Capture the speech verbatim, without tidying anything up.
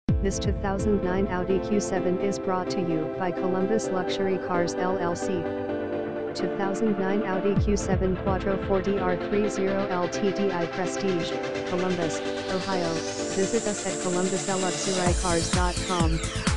This two thousand nine Audi Q seven is brought to you by Columbus Luxury Cars L L C. two thousand nine Audi Q seven Quattro four D R thirty L T D I Prestige, Columbus, Ohio. Visit us at columbus luxury cars dot com.